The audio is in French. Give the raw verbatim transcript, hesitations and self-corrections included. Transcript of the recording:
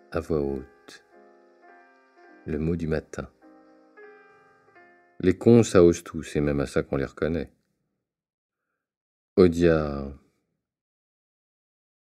à voix haute, le mot du matin. Les cons, ça ose tous, et même à ça qu'on les reconnaît. Odia